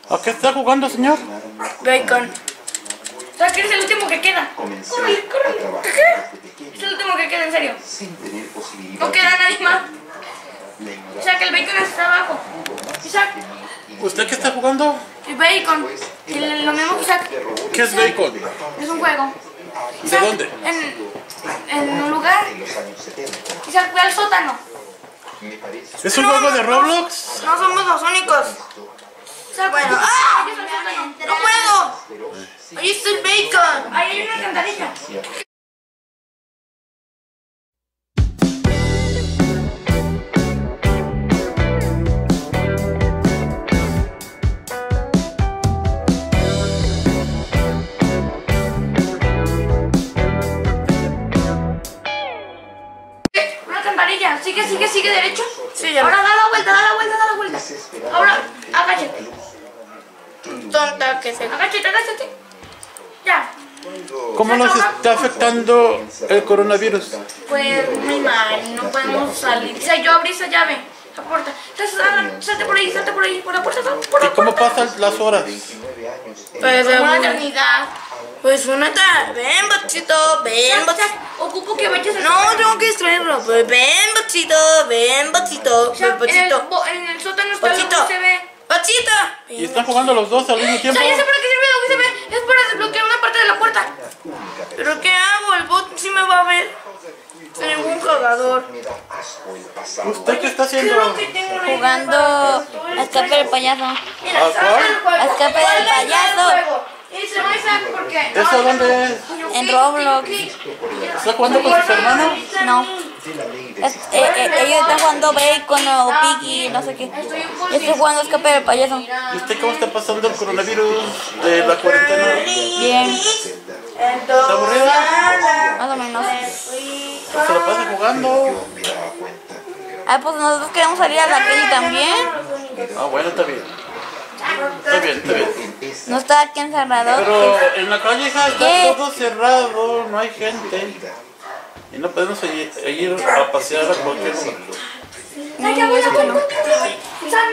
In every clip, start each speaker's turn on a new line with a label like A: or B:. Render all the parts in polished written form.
A: ¿A qué está jugando, señor?
B: Bacon. O sea, que eres el último que queda. Córrele, córrele. ¿Qué? Es el último que queda, en serio. No queda nadie más. O sea, que el bacon está abajo. Isaac.
A: ¿Usted qué está jugando?
B: El bacon. Lo mismo que Isaac.
A: ¿Qué es bacon?
B: Es un juego.
A: ¿De
B: Isaac,
A: dónde?
B: En un lugar. Isaac, ve al sótano.
A: ¿Es un juego de Roblox?
B: No somos los únicos. Isaac, bueno. ¡Ah! ¡No puedo! Ahí está el bacon. Ahí hay una alcantarilla. Sigue derecho. Sí, ya. Ahora da la vuelta. Ahora, agáchate. Tonta que se. Agáchate. Ya.
A: ¿Cómo nos está afectando el coronavirus?
B: Pues muy mal, no podemos salir. O sea, yo abrí esa llave, la puerta. Entonces, salte por ahí, por la puerta.
A: ¿Y cómo pasan las horas?
B: Pues una eternidad. Pues una eternidad. Ven, Bachito. Ocupo que vayas a... No, tengo que distraerlo. Pues ven, Bachito. En el sótano está lo que se ve. ¡Bachito!
A: ¿Y están jugando los dos al mismo tiempo?
B: O sea, ya sé para qué sirve lo que se ve. Es para desbloquear una parte de la puerta. ¿Pero qué hago? El bot sí me va a ver. Soy ningún cagador.
A: ¿Usted qué está haciendo?
C: Jugando a escape del payaso.
A: ¿A cuál?
C: A escape del payaso.
A: ¿Eso dónde es?
C: En Roblox.
A: ¿Está jugando con sus hermanos?
C: No. Ellos están jugando Bacon o Piggy, no sé qué. Yo estoy jugando a escape del payaso.
A: ¿Y usted cómo está pasando el coronavirus de la cuarentena?
C: Bien.
A: ¿Está aburrida?
C: Más o menos.
A: ¿Se la pasa jugando?
C: Ah, pues nosotros queremos salir a la calle también.
A: Ah, bueno, está bien. Está bien.
C: No está aquí encerrado.
A: Pero en la calle está
C: ¿Qué?
A: todo cerrado, no hay gente. Y no podemos ir a pasear a cualquier lugar.
C: No, eso que no.
B: O sea,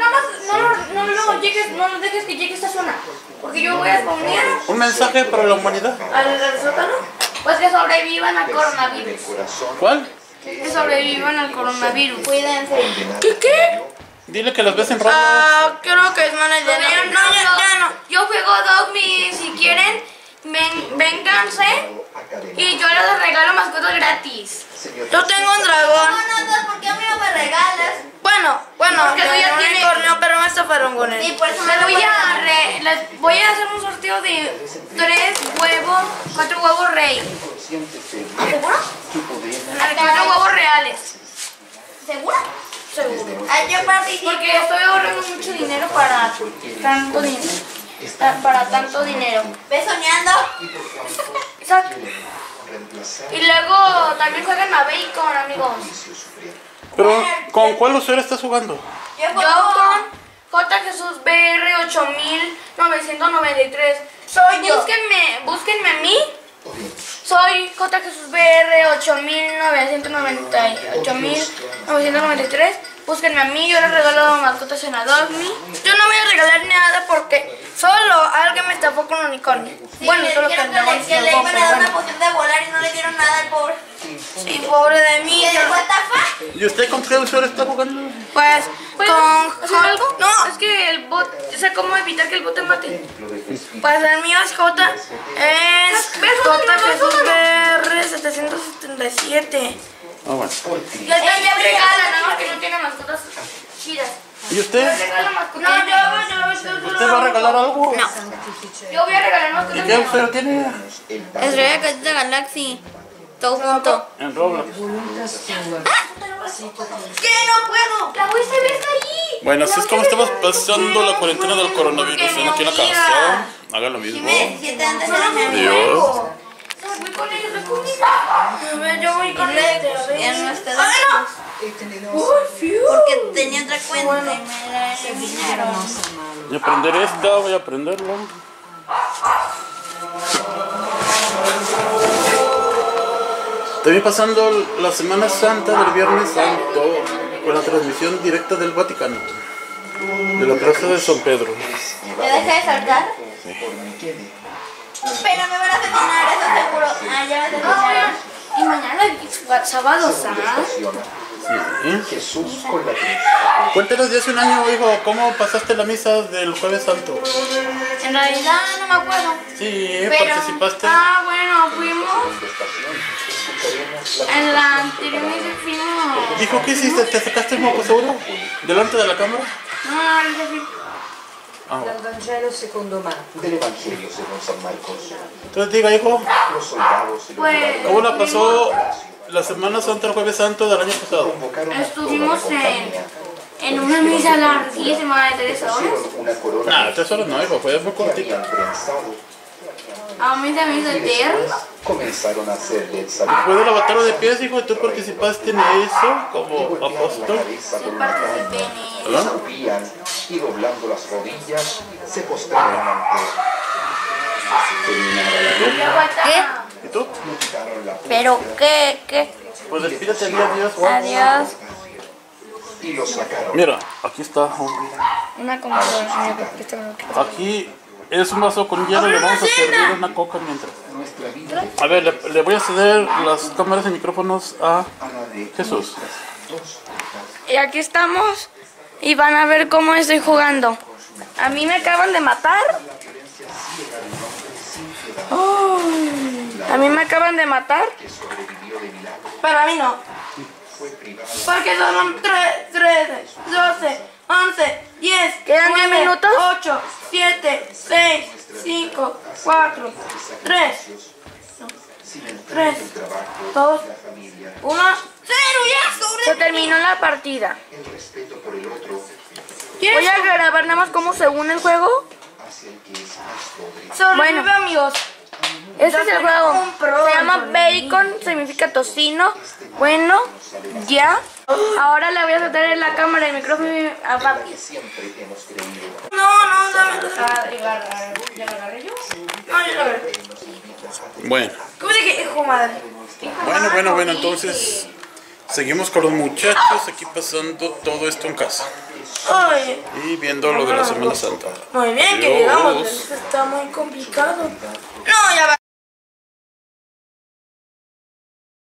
B: no dejes que llegue a esta zona. Porque yo voy a poner
A: ¿Un mensaje para la humanidad?
B: al sótano. Pues que sobrevivan al coronavirus.
A: ¿Cuál?
B: Que sobrevivan al coronavirus.
C: Cuídense.
B: ¿Qué?
A: Dile que las ves en Roblox.
B: Creo que es mala idea. No. Yo juego Dogme, si quieren, vénganse. Y yo les regalo mascotas gratis. Yo tengo un dragón.
C: No, ¿por qué a mí no me regalas?
B: Bueno,
C: Porque tú ya
B: un
C: tienes-
B: unicornio, pero me estafaron con él.
C: Sí, por eso me
B: Les
C: lo
B: voy a hacer un sorteo de 4 huevos rey. ¿Seguro? 4 huevos reales.
C: ¿Segura?
B: Seguro.
C: Yo participo.
B: Porque estoy ahorrando mucho dinero para tanto dinero.
C: ¿Ves soñando?
B: Exacto. Y luego también juegan a Bacon, amigos.
A: Pero, ¿con cuál usuario estás jugando?
B: Yo con JJesusBR 8993.
C: Soy yo.
B: Búsquenme a mí. Soy JJesusBR 8993. Búsquenme a mí, yo les regalo mascotas en Adobe. Yo no voy a regalar nada porque solo alguien me estafó con un unicornio. Bueno, solo que el dragón
C: que le iban a dar una poción de volar y no le dieron nada al pobre.
B: Sí, pobre de mí.
C: ¿Qué le fue estafa?
A: ¿Y usted con qué usuario está jugando?
B: Pues, ¿con algo? No, es que el bot, o sea, ¿cómo evitar que el bot te mate? Pues el mío es JJesusBR 777.
A: Ah, bueno.
B: Y él también regala, nada más que no tiene mascotas chidas.
A: ¿Y usted?
B: Regala mascotas. No,
A: ¿Usted va a regalar algo?
C: No.
B: yo voy a regalar
A: ¿Y
B: mascotas.
A: qué usuario tiene?
C: Es Real de Galaxy. Todo junto.
A: En Roblox.
B: ¿Qué? No puedo. La voy a ver ahí.
A: Bueno, así es como estamos pasando la cuarentena del coronavirus. Aquí en la casa. Haga lo mismo. Adiós.
B: Voy con ellos, voy con ellos. Yo voy con ellos.
C: Ya no está.
B: Porque
C: Porque tenía otra cuenta y me la eliminaron.
A: Voy a aprender esta, voy a aprenderlo. También pasando la Semana Santa del Viernes Santo con la transmisión directa del Vaticano. De la plaza de San Pedro.
C: ¿Me deja de saltar? Pero me van a asesinar, eso seguro. Ah, ya me asesinaron.
B: Y mañana es sábado, ¿sabes?
D: Jesús con la cruz.
A: Cuéntanos de hace un año, hijo, ¿cómo pasaste la misa del Jueves Santo?
B: En realidad no me acuerdo.
A: Sí,
B: Pero,
A: participaste.
B: bueno, fuimos. En la anterior misa fuimos.
A: Hijo, ¿qué hiciste? ¿Te sacaste el moco seguro? ¿Delante de la cámara?
B: No, no sé.
A: Ah, bueno.
E: Dal Vangelo secondo Marco.
D: Del Evangelio según San Marcos.
A: Entonces diga, hijo,
D: Los soldados y los
B: Pues,
D: guardias
A: ¿cómo la pasó la Semana Santa, el Jueves Santo del año pasado?
D: convocaron a
B: Estuvimos
D: toda la compañía.
B: en una misa larguísima de 3 horas.
D: Una corona
A: Nah, 3 horas no, hijo, fue muy
D: que
A: cortita.
D: habían prensado.
B: A mí se me hizo
D: Y después
B: eterna.
D: comenzaron a hacerle el saludo.
A: Después del lavatorio de pies, hijo, ¿tú participaste en eso
D: Y
A: como
D: golpeaban la
A: apóstol?
D: cabeza
B: Sí,
D: con una
B: participé
D: caña.
B: en eso.
A: ¿Verdad?
D: Escupían y doblando las rodillas se postraban ante él. Terminada la comida,
A: ¿Y tú?
D: le quitaron la
C: ¿Pero qué?
A: Pues despídete, adiós.
C: Adiós.
D: y lo sacaron.
A: Mira, aquí está.
B: Una computadora.
A: Aquí es un vaso con hielo, le vamos a servir una coca mientras.
D: Nuestra vida
A: A ver, le voy a ceder las cámaras y micrófonos a
D: a la de
A: Jesús.
D: dos
B: Y aquí estamos y van a ver cómo estoy jugando. A mí me acaban de matar. A mí me acaban de matar.
D: que sobrevivió de milagro
B: Pero a mí no.
D: fue privado
B: Porque son 13, 12, 11, 10. ¿Quedan 10 minutos? 8, 7, 6, 5, 4, 3,
D: sin el
B: 3,
D: trabajo,
B: 2,
D: la familia,
B: 1, 0. ¡Ya! Se terminó la partida.
D: el respeto por el otro
B: Voy a grabar nada más cómo según el juego.
D: hacia el que es más pobre.
B: Bueno, amigos. Este es el juego. Se llama Bacon, significa tocino. Bueno, ya. Ahora le voy a soltar la cámara y el micrófono a Papi.
D: Siempre hemos creído
B: No, dame. ¿Ya lo agarré yo? No, yo lo agarré.
A: Bueno,
B: ¿Cómo dije, hijo madre?
A: bueno, entonces seguimos con los muchachos aquí pasando todo esto en casa
B: Ay,
A: y viendo lo de la Semana Santa.
B: muy bien, que
A: Adiós.
B: llegamos. Esto está muy complicado.